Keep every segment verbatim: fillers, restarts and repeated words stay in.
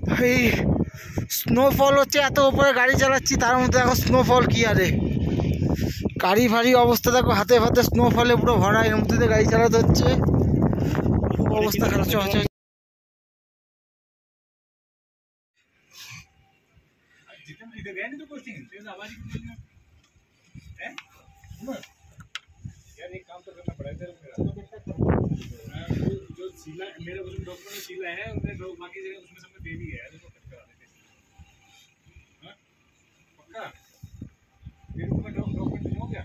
ভাই স্নোফল হচ্ছে, এত উপরে গাড়ি চালাচ্ছি তার মধ্যে দেখো স্নোফল কি আরে গাড়ি ভারী অবস্থা দেখো, হাতে হাতে স্নোফলে পুরো ভরা, এর মধ্যে গাড়ি চালাতে হচ্ছে, অবস্থা খারাপ হচ্ছে। एक काम तो करना पड़ेगा जो सीला मेरे उसमें डॉक्टर ने सीला है उसने बाकी जगह उसमें सबने दे दी है तो कट करा देते हैं पक्का फिर तुम्हें डॉक्यूमेंट हो गया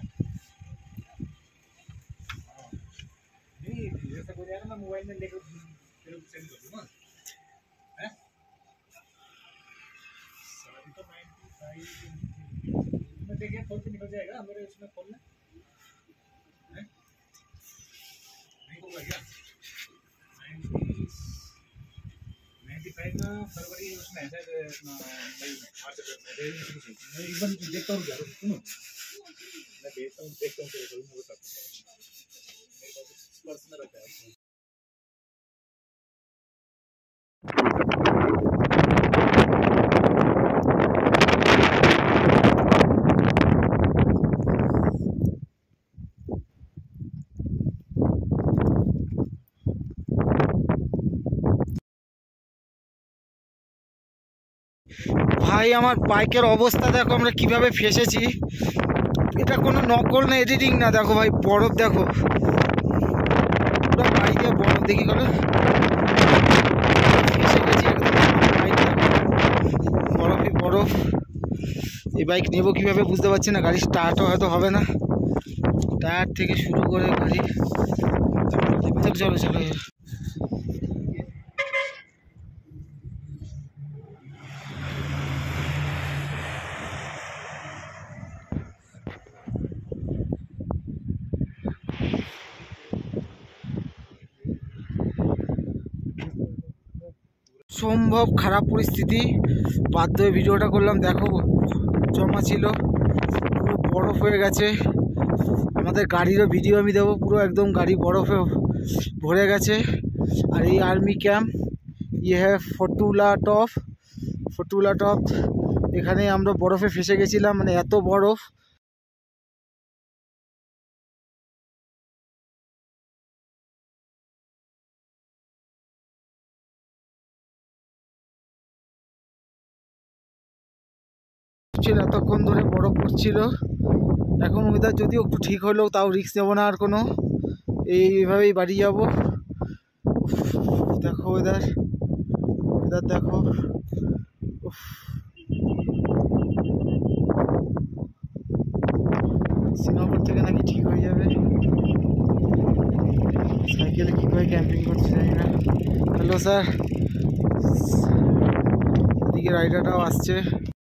नहीं जैसा बोल रहा है मैं मोबाइल में लेकर फिर सेंड कर दूंगा हैं सारी तो नाइंटी फाइव में देखिए खोल के निकल जाएगा मेरे उसमें खोलना फरवरी उसमें ऐसा मार्च एक बार देखता हूँ यार सुनो मैं देखता हूँ देखता हूँ तेरे को मैं बताता हूँ मेरे पास पर्सनल रहता है। ভাই আমার বাইকের অবস্থা দেখো, আমরা কিভাবে ফেসেছি, এটা কোনো নকল না এডিটিং না, দেখো ভাই বরফ দেখো পুরো বাইকে বরফ, দেখি করে ফেসে গেছি বরফই বরফ। এই বাইক নেবো কীভাবে বুঝতে পারছি না, গাড়ি স্টার্টও হয়তো হবে না, টায়ার থেকে শুরু করে গাড়ি চলো চলো। সম্ভব খারাপ পরিস্থিতি, বাধ্য হয়ে ভিডিওটা করলাম। দেখো জমা ছিল পুরো বরফ হয়ে গেছে, আমাদের গাড়িরও ভিডিও আমি দেবো, পুরো একদম গাড়ি বরফে ভরে গেছে। আর এই আর্মি ক্যাম্প ইয়ে হ্যাঁ ফটুলা টপ, ফটুলা টপ এখানে আমরা বরফে ফেসে গেছিলাম, মানে এত বরফ। এতক্ষণ ধরে বরফ পড়ছিল, এখন ওয়েদার যদিও একটু ঠিক হলেও তাও রিস্ক নেবো না আর কোনো, এইভাবেই বাড়ি যাবো। দেখো ওয়েদার ওয়েদার দেখো, শ্রীনগর থেকে নাকি ঠিক হয়ে যাবে, সাইকেলে কী করে ক্যাম্পিং করতে জানি না। হ্যালো স্যার, এদিকে রাইডারটাও আসছে।